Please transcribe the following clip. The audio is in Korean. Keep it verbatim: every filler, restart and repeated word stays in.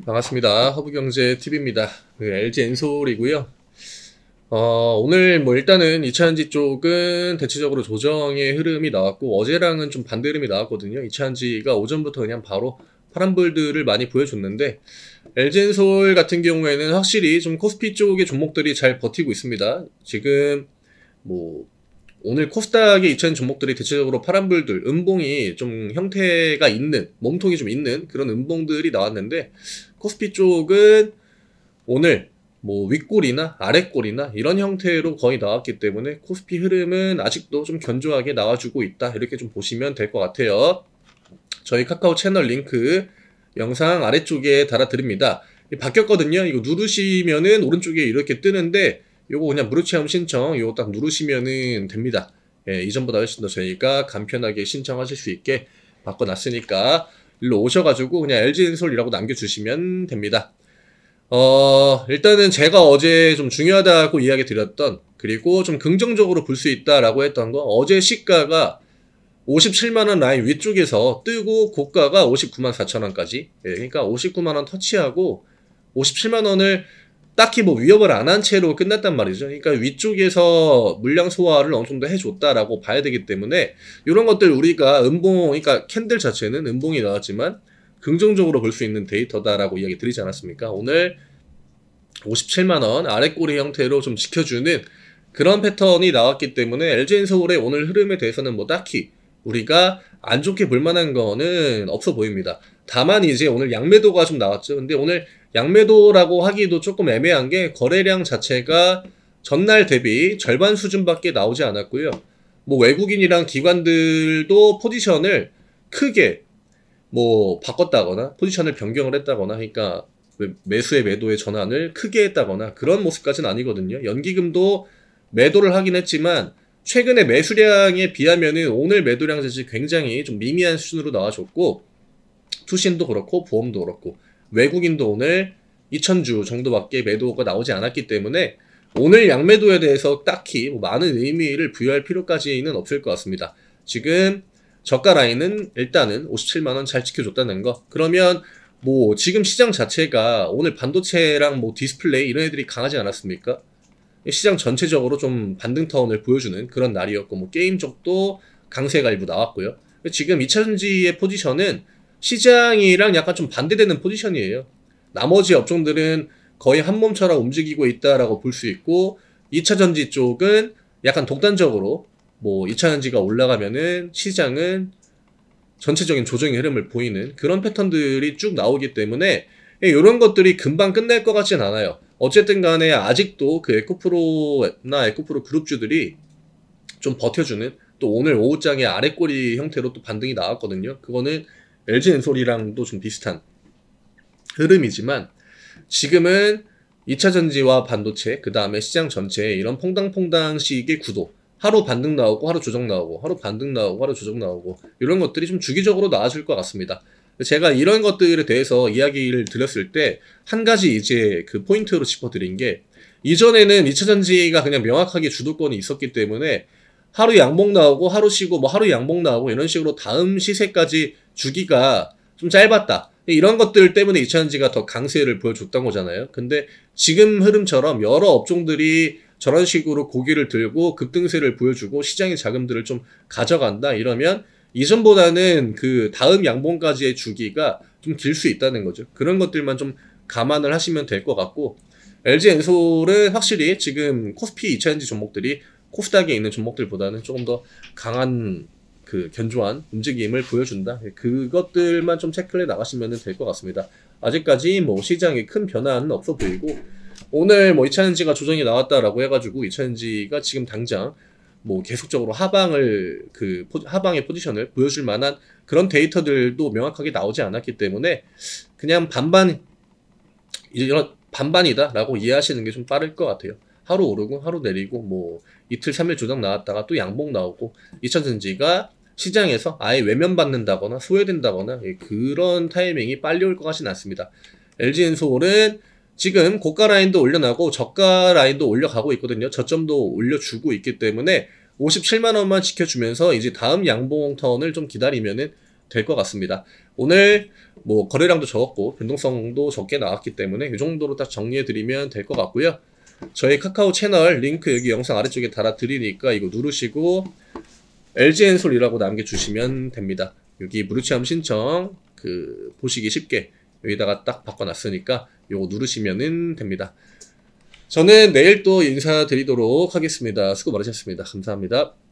반갑습니다. 허브경제티비입니다. 그 엘지엔솔이고요. 어, 오늘 뭐 일단은 이차전지 쪽은 대체적으로 조정의 흐름이 나왔고, 어제랑은 좀 반대 흐름이 나왔거든요. 이차전지가 오전부터 그냥 바로 파란불들을 많이 보여줬는데, 엘지엔솔 같은 경우에는 확실히 좀 코스피 쪽의 종목들이 잘 버티고 있습니다. 지금 뭐 오늘 코스닥의 이차전지 종목들이 대체적으로 파란불들, 음봉이 좀 형태가 있는, 몸통이 좀 있는 그런 음봉들이 나왔는데, 코스피 쪽은 오늘 뭐 윗골이나 아랫골이나 이런 형태로 거의 나왔기 때문에 코스피 흐름은 아직도 좀 견조하게 나와주고 있다, 이렇게 좀 보시면 될 것 같아요. 저희 카카오 채널 링크 영상 아래쪽에 달아드립니다. 바뀌었거든요. 이거 누르시면은 오른쪽에 이렇게 뜨는데, 요거 그냥 무료 체험 신청 요거 딱 누르시면은 됩니다. 예, 이전보다 훨씬 더 저희가 간편하게 신청하실 수 있게 바꿔놨으니까 일로 오셔가지고 그냥 엘지엔솔이라고 남겨주시면 됩니다. 어, 일단은 제가 어제 좀 중요하다고 이야기 드렸던, 그리고 좀 긍정적으로 볼 수 있다라고 했던 거, 어제 시가가 오십칠만 원 라인 위쪽에서 뜨고 고가가 오십구만 사천 원까지, 예, 그러니까 오십구만 원 터치하고 오십칠만 원을 딱히 뭐 위협을 안 한 채로 끝났단 말이죠. 그러니까 위쪽에서 물량 소화를 어느 정도 해줬다라고 봐야 되기 때문에, 이런 것들 우리가 음봉, 그러니까 캔들 자체는 음봉이 나왔지만 긍정적으로 볼 수 있는 데이터다라고 이야기 드리지 않았습니까? 오늘 오십칠만 원 아랫꼬리 형태로 좀 지켜주는 그런 패턴이 나왔기 때문에 엘지엔솔의 오늘 흐름에 대해서는 뭐 딱히 우리가 안 좋게 볼 만한 거는 없어 보입니다. 다만 이제 오늘 양매도가 좀 나왔죠. 근데 오늘 양매도라고 하기도 조금 애매한 게, 거래량 자체가 전날 대비 절반 수준밖에 나오지 않았고요. 뭐 외국인이랑 기관들도 포지션을 크게 뭐 바꿨다거나 포지션을 변경을 했다거나, 그러니까 매수의 매도의 전환을 크게 했다거나 그런 모습까지는 아니거든요. 연기금도 매도를 하긴 했지만 최근에 매수량에 비하면은 오늘 매도량 자체 굉장히 좀 미미한 수준으로 나와줬고, 투신도 그렇고 보험도 그렇고 외국인도 오늘 이천 주 정도밖에 매도가 나오지 않았기 때문에 오늘 양매도에 대해서 딱히 뭐 많은 의미를 부여할 필요까지는 없을 것 같습니다. 지금 저가 라인은 일단은 오십칠만 원 잘 지켜줬다는 거. 그러면 뭐 지금 시장 자체가 오늘 반도체랑 뭐 디스플레이 이런 애들이 강하지 않았습니까? 시장 전체적으로 좀 반등 턴을 보여주는 그런 날이었고, 뭐 게임 쪽도 강세가 일부 나왔고요. 지금 이차전지의 포지션은 시장이랑 약간 좀 반대되는 포지션이에요. 나머지 업종들은 거의 한 몸처럼 움직이고 있다라고 볼 수 있고, 이차전지 쪽은 약간 독단적으로 뭐 이차전지가 올라가면은 시장은 전체적인 조정의 흐름을 보이는 그런 패턴들이 쭉 나오기 때문에 이런 것들이 금방 끝날 것 같진 않아요. 어쨌든 간에 아직도 그 에코프로나 에코프로 그룹주들이 좀 버텨주는, 또 오늘 오후장에 아랫꼬리 형태로 또 반등이 나왔거든요. 그거는 엘지엔솔이랑도 좀 비슷한 흐름이지만, 지금은 이차전지와 반도체, 그 다음에 시장 전체에 이런 퐁당퐁당식의 구도, 하루 반등 나오고 하루 조정 나오고 하루 반등 나오고 하루 조정 나오고 이런 것들이 좀 주기적으로 나와줄 것 같습니다. 제가 이런 것들에 대해서 이야기를 드렸을 때 한 가지 이제 그 포인트로 짚어드린 게, 이전에는 이차전지가 그냥 명확하게 주도권이 있었기 때문에 하루 양봉 나오고 하루 쉬고 뭐 하루 양봉 나오고 이런 식으로 다음 시세까지 주기가 좀 짧았다, 이런 것들 때문에 이차전지가 더 강세를 보여줬던 거잖아요. 근데 지금 흐름처럼 여러 업종들이 저런 식으로 고개를 들고 급등세를 보여주고 시장의 자금들을 좀 가져간다, 이러면 이전보다는 그 다음 양봉까지의 주기가 좀 길 수 있다는 거죠. 그런 것들만 좀 감안을 하시면 될 것 같고, 엘지엔솔은 확실히 지금 코스피 이차전지 종목들이 코스닥에 있는 종목들보다는 조금 더 강한 그 견조한 움직임을 보여준다, 그것들만 좀 체크를 해 나가시면 될 것 같습니다. 아직까지 뭐 시장에 큰 변화는 없어 보이고, 오늘 뭐 이차전지가 조정이 나왔다라고 해가지고 이차전지가 지금 당장 뭐 계속적으로 하방을 그 포, 하방의 포지션을 보여줄 만한 그런 데이터들도 명확하게 나오지 않았기 때문에 그냥 반반 이런 반반이다라고 이해하시는 게 좀 빠를 것 같아요. 하루 오르고 하루 내리고 뭐 이틀 삼일 조정 나왔다가 또 양봉 나오고, 이차전지가 시장에서 아예 외면받는다거나 소외된다거나 그런 타이밍이 빨리 올 것 같지는 않습니다. 엘지엔솔은 지금 고가 라인도 올려나고 저가 라인도 올려가고 있거든요. 저점도 올려주고 있기 때문에 오십칠만 원만 지켜주면서 이제 다음 양봉 턴을 좀 기다리면은 될 것 같습니다. 오늘 뭐 거래량도 적었고 변동성도 적게 나왔기 때문에 이 정도로 딱 정리해드리면 될 것 같고요. 저희 카카오 채널 링크 여기 영상 아래쪽에 달아드리니까 이거 누르시고 엘지엔솔이라고 남겨주시면 됩니다. 여기 무료체험 신청 그 보시기 쉽게 여기다가 딱 바꿔놨으니까 요거 누르시면 됩니다. 저는 내일 또 인사드리도록 하겠습니다. 수고 많으셨습니다. 감사합니다.